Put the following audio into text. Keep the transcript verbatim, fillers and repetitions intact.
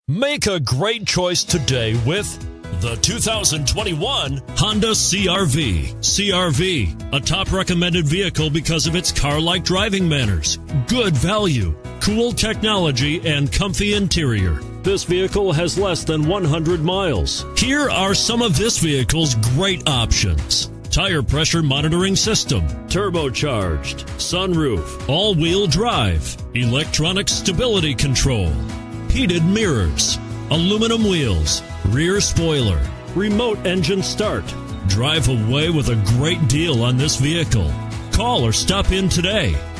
Make a great choice today with the two thousand twenty-one Honda C R V. C R V, a top recommended vehicle because of its car-like driving manners, good value, cool technology, and comfy interior. This vehicle has less than one hundred miles. Here are some of this vehicle's great options: tire pressure monitoring system, turbocharged, sunroof, all-wheel drive, electronic stability control, heated mirrors, aluminum wheels, rear spoiler, remote engine start. Drive away with a great deal on this vehicle. Call or stop in today.